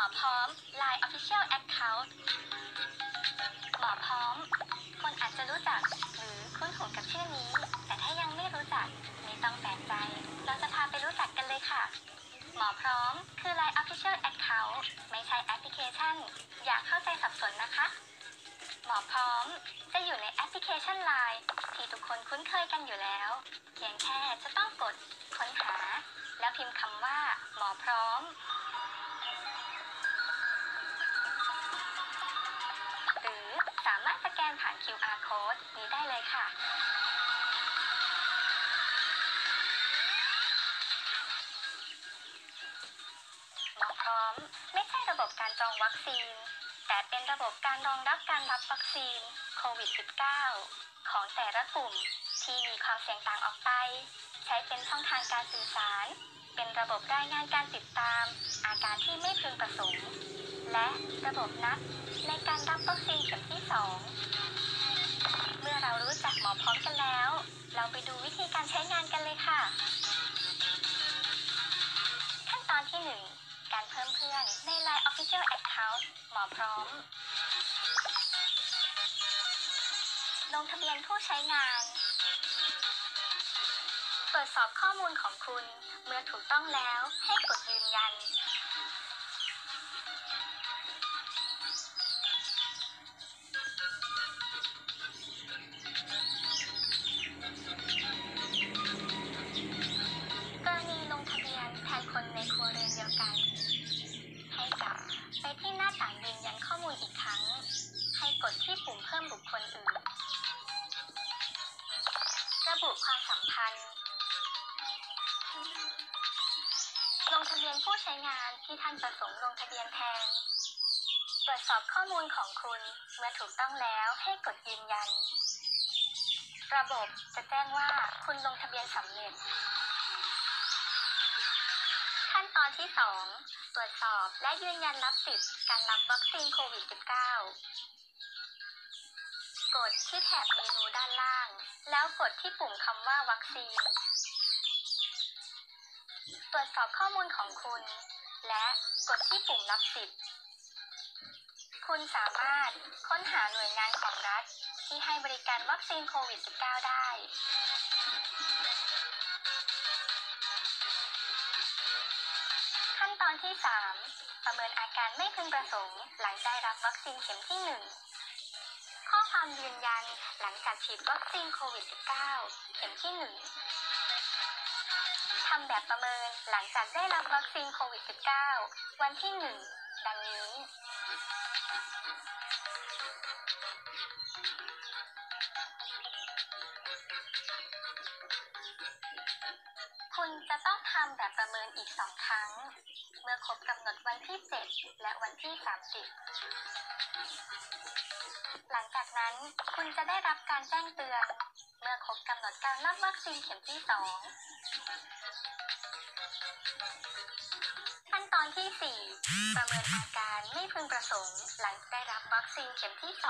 อพร้อม Line Official Account หมอพร้อมคนอาจจะรู้จักหรือคุ้นหูกับชื่อนี้แต่ถ้ายังไม่รู้จักไม่ต้องแปลกใจเราจะพาไปรู้จักกันเลยค่ะหมอพร้อมคือ Line Official Account ไม่ใช่แอปพลิเคชันอย่าเข้าใจสับสนนะคะหมอพร้อมจะอยู่ในแอปพลิเคชัน Line ที่ทุกคนคุ้นเคยกันอยู่แล้วเพียงแค่จะต้องกดค้นหาแล้วพิมพ์คำว่าหมอพร้อมหรือสามารถสแกนผ่าน QR Code นี้ได้เลยค่ะหมอพร้อมไม่ใช่ระบบการจองวัคซีนแต่เป็นระบบการรองรับการรับวัคซีนโควิด -19 ของแต่ละกลุ่มที่มีความเสี่ยงต่างออกไปใช้เป็นช่องทางการสื่อสารเป็นระบบรายงานการติดตามอาการที่ไม่พึงประสงค์และระบบนัดในการรับวัคซีนเข็มที่ 2เมื่อเรารู้จักหมอพร้อมกันแล้วเราไปดูวิธีการใช้งานกันเลยค่ะขั้นตอนที่ 1 การเพิ่มเพื่อนใน Line Official Account หมอพร้อมลงทะเบียนผู้ใช้งานตรวจสอบข้อมูลของคุณเมื่อถูกต้องแล้วให้กดยืนยันกรณีลงทะเบียนแทนคนในครัวเรือนเดียวกันให้กลับไปที่หน้าต่างยืนยันข้อมูลอีกครั้งให้กดที่ปุ่มเพิ่มบุคคลอื่นระบุความสัมพันธ์ลงทะเบียนผู้ใช้งานที่ท่านประสงค์ลงทะเบียนแทนตรวจสอบข้อมูลของคุณเมื่อถูกต้องแล้วให้กดยืนยันระบบจะแจ้งว่าคุณลงทะเบียนสำเร็จขั้นตอนที่ 2 ตรวจสอบและยืนยันรับสิทธิ์การรับวัคซีนโควิด -19 กดที่แถบเมนูด้านล่างแล้วกดที่ปุ่มคำว่าวัคซีนตรวจสอบข้อมูลของคุณและกดที่ปุ่มรับสิทธิ์คุณสามารถค้นหาหน่วยงานของรัฐที่ให้บริการวัคซีนโควิด -19 ได้ขั้นตอนที่ 3 ประเมินอาการไม่พึงประสงค์หลังได้รับวัคซีนเข็มที่ 1 ข้อความยืนยันหลังจากฉีดวัคซีนโควิด -19 เข็มที่ 1ทำแบบประเมินหลังจากได้รับวัคซีนโควิด -19 วันที่ 1 ดังนี้คุณจะต้องทำแบบประเมินอีก 2 ครั้งเมื่อครบกำหนดวันที่ 7 และวันที่ 30 หลังจากนั้นคุณจะได้รับการแจ้งเตือนเมื่อครบกำหนดการรับวัคซีนเข็มที่ 2ขั้นตอนที่ 4 ประเมินอาการไม่พึงประสงค์หลังได้รับวัคซีนเข็มที่ 2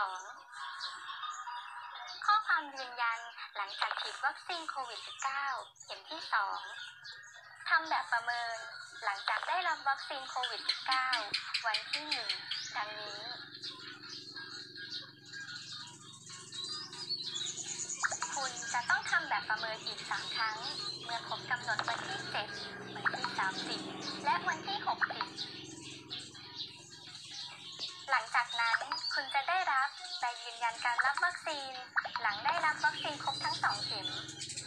ข้อความยืนยันหลังจากฉีดวัคซีนโควิด -19 เข็มที่ 2 ทำแบบประเมินหลังจากได้รับวัคซีนโควิด -19 วันที่ 1 ดังนี้คุณจะต้องทำแบบประเมินอีก 3 ครั้งเมื่อครบกำหนดวันที่ 7 วันที่ 30 และวันที่ 60 หลังจากนั้นคุณจะได้รับใบยืนยันการรับวัคซีนหลังได้รับวัคซีนครบทั้ง 2 เข็ม